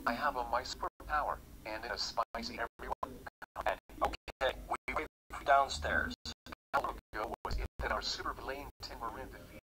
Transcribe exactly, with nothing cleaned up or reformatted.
I have a my superpower, and it is spicy everyone. Okay, we wait for you downstairs. How long ago was it that our super villain Tim were in defeat?